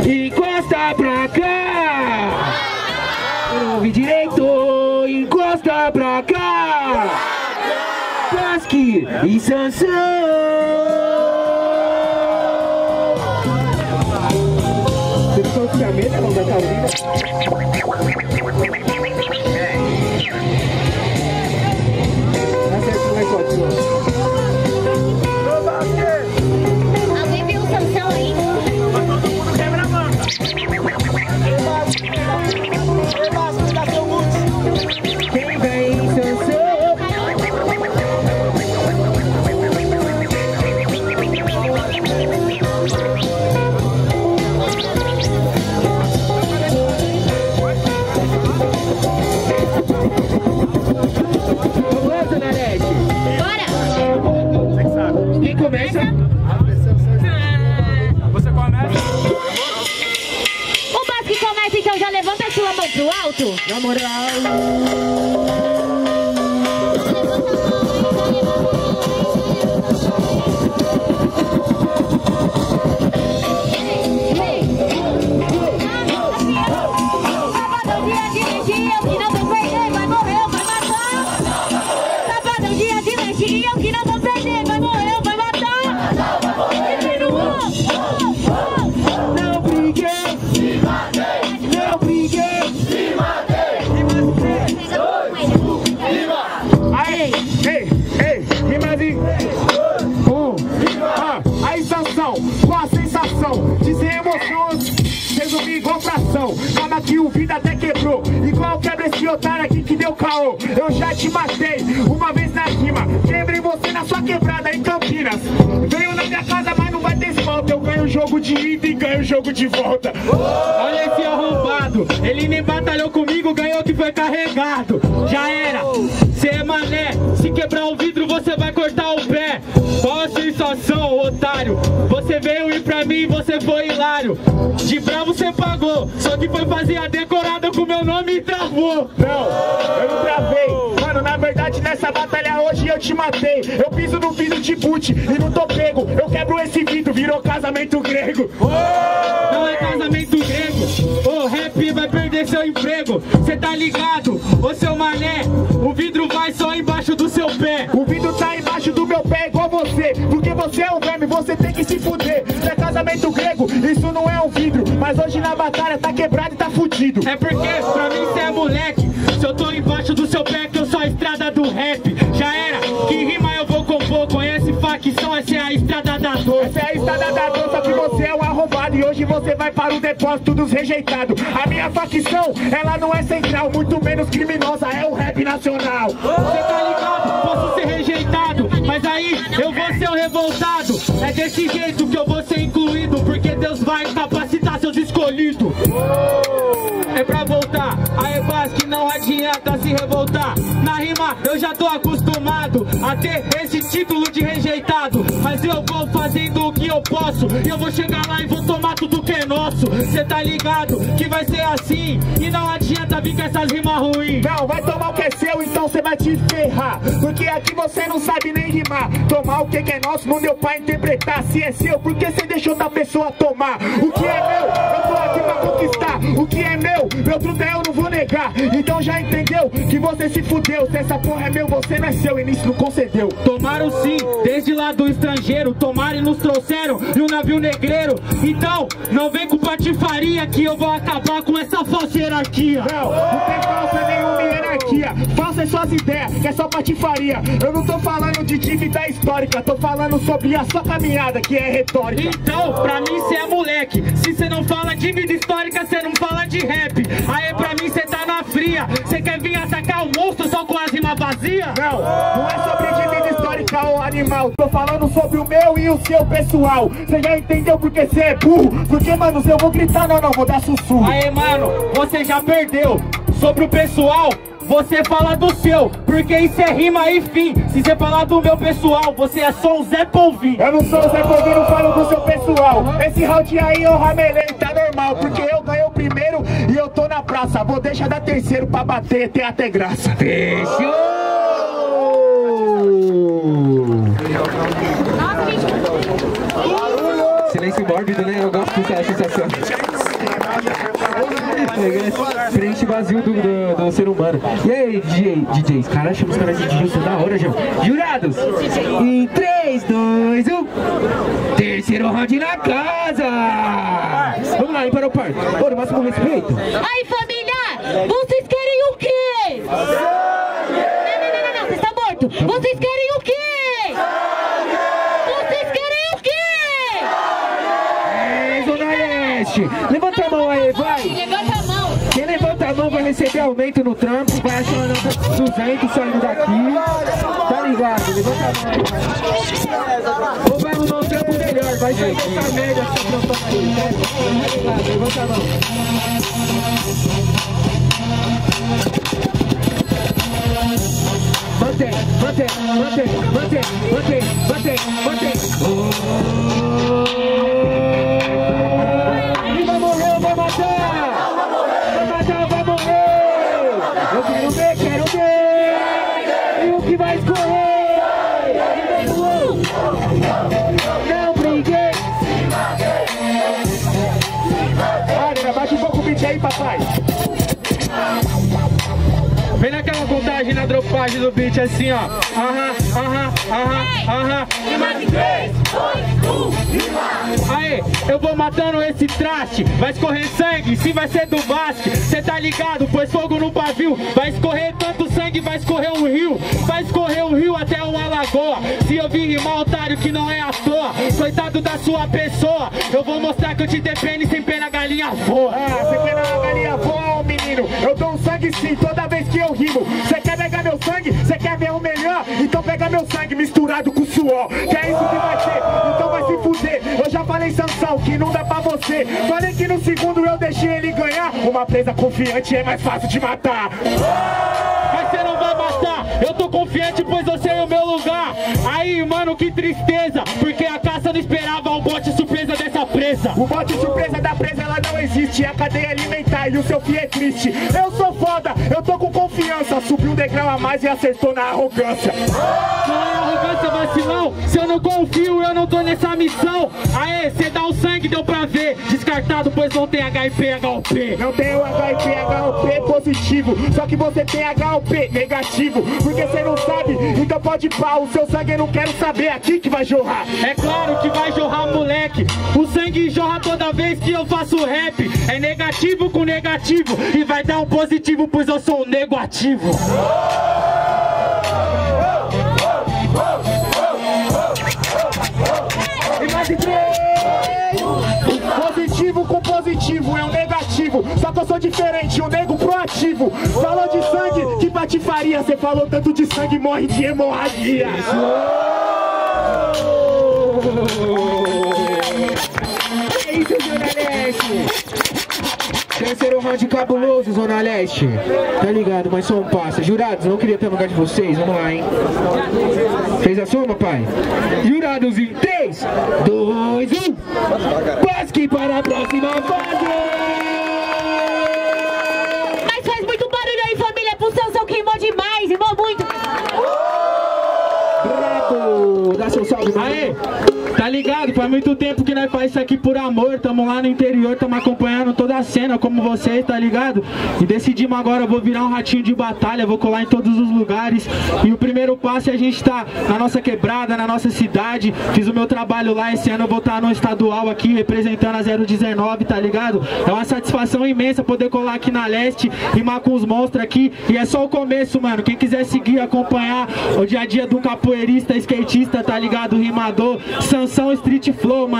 encosta pra cá. Ouve direito, encosta pra cá. Basque e Sansão. Você não fica medo, irmão, da Calvina? Alguém viu o Sansão aí? Quebra a mão. Quem vem, Sansão? Pro alto? Na moral. Com a sensação de ser emoções, resumir igual fração. Calma que o vida até quebrou, igual quebra esse otário aqui que deu caô. Eu já te matei uma vez na rima, quebrei você na sua quebrada em Campinas. Veio na minha casa, mas não vai ter falta. Eu ganho o jogo de ida e ganho o jogo de volta. Olha esse arrombado, ele nem batalhou comigo, ganhou que foi carregado. Já era, cê é mané, se quebrar o vidro você vai cortar o pé. Qual a sensação, otário? Você veio ir pra mim, você foi hilário. De bravo você pagou, só que foi fazer a decorada com meu nome e travou. Não, eu não travei. Mano, na verdade nessa batalha hoje eu te matei. Eu piso no vidro de boot e não tô pego. Eu quebro esse vidro, virou casamento grego. Não é casamento grego, o rap vai perder seu emprego. Cê tá ligado, ô seu mané, o vidro vai só embaixo do seu pé. O vidro tá embaixo do meu pé igual você, porque você é um verme, você tem que se fuder. Isso é casamento grego, isso não é um vidro. Mas hoje na batalha tá quebrado e tá fudido. É porque pra mim cê é moleque, se eu tô embaixo do seu pé que eu sou a estrada do rap. Já era, que rima eu vou compor. Conhece facção, essa é a estrada da dor. Essa é a estrada da dor, só que você é um arrombado. E hoje você vai para o depósito dos rejeitados. A minha facção, ela não é central, muito menos criminosa, é o rap nacional. Você tá ligado? Posso ser rejeitado, mas aí eu vou ser o revoltado. É desse jeito que eu vou ser incluído, porque Deus vai capacitar seus escolhidos. É pra voltar, aí Basque não adianta se revoltar. Na rima eu já tô acostumado a ter esse título de rejeitado, mas eu vou fazendo o que eu posso, e eu vou chegar lá e vou tomar tudo que é nosso. Cê tá ligado que vai ser assim, e não adianta vir com essas rimas ruins. Não, vai tomar o que é seu, então cê vai te ferrar, porque aqui você não sabe nem rimar. Tomar o que é nosso não deu pra interpretar. Se é seu, por que cê deixou da pessoa tomar? O que é meu, eu tô aqui pra conquistar. O que é meu truta eu não vou negar. Então já entendeu que você se fudeu. Se essa porra é meu, você não é seu, início não concedeu. Tomaram sim, desde lá do estrangeiro. Tomaram e nos trouxeram de um navio negreiro. Então, não vem com patifaria que eu vou acabar com essa falsa hierarquia. Não tem falsa nenhuma hierarquia. Falsa é suas ideias, que é só patifaria. Eu não tô falando de dívida histórica, tô falando sobre a sua caminhada, que é retórica. Então, pra mim cê é moleque. Se cê não fala dívida histórica, cê não fala de rap. Aí pra mim cê tá na fria. Cê quer vir atacar o monstro só com as rimas vazias? Não, não é sobre dívida histórica ou animal. Tô falando sobre o meu e o seu pessoal. Cê já entendeu porque cê é burro? Porque, mano, se eu vou gritar, não, vou dar sussurro. Aí, mano, você já perdeu. Sobre o pessoal, você fala do seu, porque isso é rima e fim. Se você falar do meu pessoal, você é só um Zé Polvinho. Eu não sou o Zé Polvinho, não falo do seu pessoal. Esse round aí eu ramelei, tá normal, porque eu ganhei o primeiro e eu tô na praça. Vou deixar dar terceiro pra bater, ter até graça. Fechou! silêncio mórbido, né? Eu gosto dessa sensação. Preenche vazio do ser humano. E aí, DJs? Cara, chama os caras de DJ, da hora, já. Jurados! Em 3, 2, 1. Terceiro round na casa! Vamos lá, hein, para o parque. Ô, no máximo respeito. Aí, família, vocês querem o quê? Não, você está morto. Vocês querem o quê? Vocês querem o quê? Zona Leste! Levanta a mão aí, vai! Levanta a mão. Quem levanta a mão vai receber aumento no trampo, vai achar uma nota de 200 saindo daqui. Tá ligado? Levanta a mão aí. Ou vai arrumar um trampo melhor, vai sair dessa merda essa trampando aí. Tá ligado? Levanta a mão. Mantém. E vai morrer, vai matar! Vai morrer! Eu quero ver! E o que vai escorrer? Não briguei! Olha, bate um pouco o beat aí, papai! Vem naquela contagem na dropagem do beat assim, ó. Aê, eu vou matando esse traste. Vai escorrer sangue, sim, vai ser do Vasco. Cê tá ligado, pôs fogo no pavio. Vai escorrer tanto sangue, vai escorrer um rio. Vai escorrer um rio até uma lagoa. Se eu vir rimar, otário, que não é à toa. Coitado da sua pessoa. Eu vou mostrar que eu te dei pena e sem pena a galinha voa. Ah, cê quer a galinha voa, menino? Eu dou um sangue sim, toda vez que eu rimo. Cê quer pegar meu sangue? Cê quer ver o melhor? Então pega meu sangue misturado com suor. Que é isso que vai ser, então vai se fuder. Eu já falei, Sansão, que não dá pra você. Falei que no segundo eu deixei ele ganhar. Uma presa confiante é mais fácil de matar. Mas cê não vai matar, eu tô confiante, pois eu sei o meu lugar. Aí, mano, que tristeza, porque a caça não esperava o bote surpresa dessa presa. O bote surpresa da presa, ela não existe. É a cadeia alimentar e o seu fio é triste. Eu sou foda, eu tô com confiança. Subiu um degrau a mais e acertou na arrogância. Não é arrogância, vacilão. Se eu não confio, eu não tô nessa missão. Aê, cê dá o sangue, deu pra ver. Descartado, pois não tem HIP, HOP. Não tem o HIP, HOP positivo. Só que você tem HOP negativo. Porque cê não sabe, então pode pá. O seu sangue eu não quero saber, aqui que vai jorrar. É claro que vai jorrar, moleque. O sangue jorra toda vez que eu faço rap. É negativo com negativo. E vai dar um positivo, pois eu sou um negativo. E mais de 3. Positivo com positivo é um negativo. Só que eu sou diferente, um nego proativo. Falou de sangue, que patifaria. Cê falou tanto de sangue, morre de hemorragia. É isso, Zona Leste. Terceiro round cabuloso, Zona Leste. Tá ligado, mas só um passo. Jurados, não queria ter no lugar de vocês. Vamos lá, hein? Fez a soma, pai? Jurados em 3, 2, 1. Basque para a próxima fase. Mas faz muito barulho aí, família. Pro Sansão queimou demais, rimou muito. Bravo! Dá seu salve, aê! Tá ligado? Faz muito tempo que nós faz isso aqui por amor. Tamo lá no interior, tamo acompanhando toda a cena como vocês, tá ligado? E decidimos agora, eu vou virar um ratinho de batalha, vou colar em todos os lugares. E o primeiro passo é a gente tá na nossa quebrada, na nossa cidade. Fiz o meu trabalho lá, esse ano eu vou estar no estadual aqui, representando a 019, tá ligado? É uma satisfação imensa poder colar aqui na Leste, rimar com os monstros aqui. E é só o começo, mano. Quem quiser seguir, acompanhar o dia a dia do capoeirista, skatista, tá ligado? Rimador, Sansão Street Flow, mano.